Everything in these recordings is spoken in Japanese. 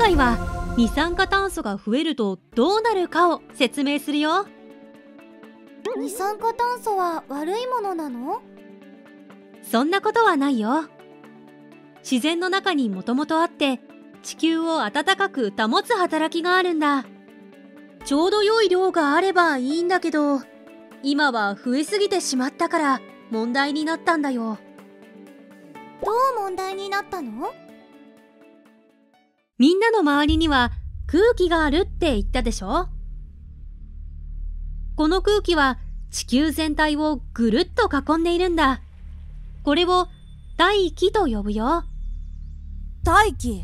回は二酸化炭素が増えるとどうなるかを説明するよ。 二酸化炭素は悪いものなの？ そんなことはないよ。自然の中にもともとあって地球を暖かく保つ働きがあるんだ。ちょうど良い量があればいいんだけど、今は増えすぎてしまったから問題になったんだよ。 どう問題になったの？ みんなの周りには空気があるって言ったでしょ。この空気は地球全体をぐるっと囲んでいるんだ。これを大気と呼ぶよ。 大気。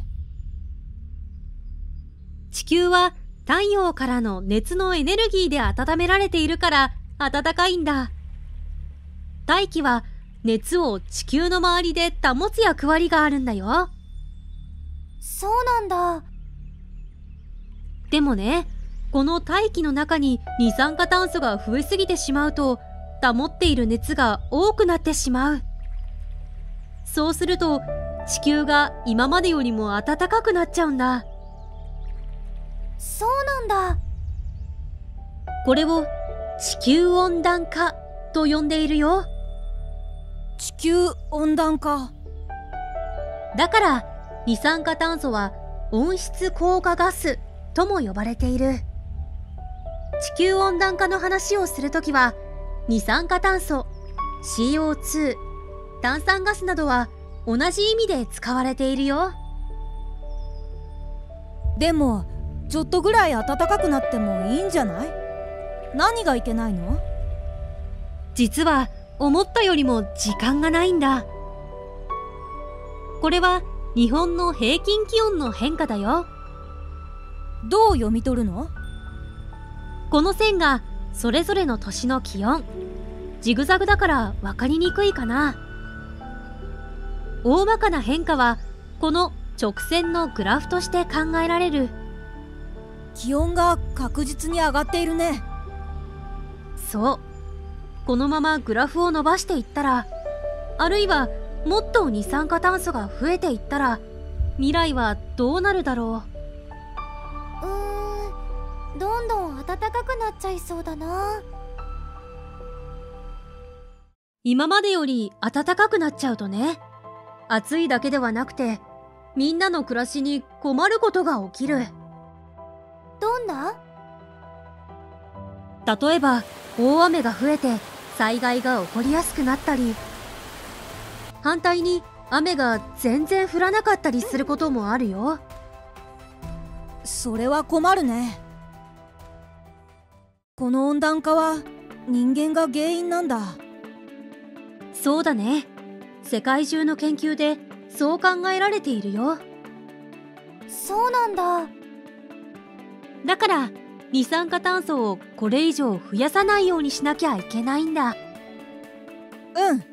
地球は太陽からの熱のエネルギーで温められているから暖かいんだ。大気は熱を地球の周りで保つ役割があるんだよ。 そうなんだ。 でもね、この大気の中に二酸化炭素が増えすぎてしまうと、保っている熱が多くなってしまう。そうすると地球が今までよりも暖かくなっちゃうんだ。 そうなんだ。 これを地球温暖化と呼んでいるよ。 地球温暖化。 だから二酸化炭素は温室効果ガスとも呼ばれている。地球温暖化の話をするときは、二酸化炭素、CO2、炭酸ガスなどは同じ意味で使われているよ。 でもちょっとぐらい暖かくなってもいいんじゃない？何がいけないの？ 実は思ったよりも時間がないんだ。これは日本の平均気温の変化だよ。 どう読み取るの？ この線がそれぞれの年の気温。ジグザグだから分かりにくいかな。大まかな変化はこの直線のグラフとして考えられる。 気温が確実に上がっているね。 そう。このままグラフを伸ばしていったら、あるいはもっと二酸化炭素が増えていったら、未来はどうなるだろう。 どんどん暖かくなっちゃいそうだな。 今までより暖かくなっちゃうとね、暑いだけではなくて、みんなの暮らしに困ることが起きる。 どんな？ 例えば、大雨が増えて災害が起こりやすくなったり、反対に雨が全然降らなかったりすることもあるよ。 それは困るね。この温暖化は人間が原因なんだ。 そうだね。世界中の研究でそう考えられているよ。 そうなんだ。 だから二酸化炭素をこれ以上増やさないようにしなきゃいけないんだ。 うん。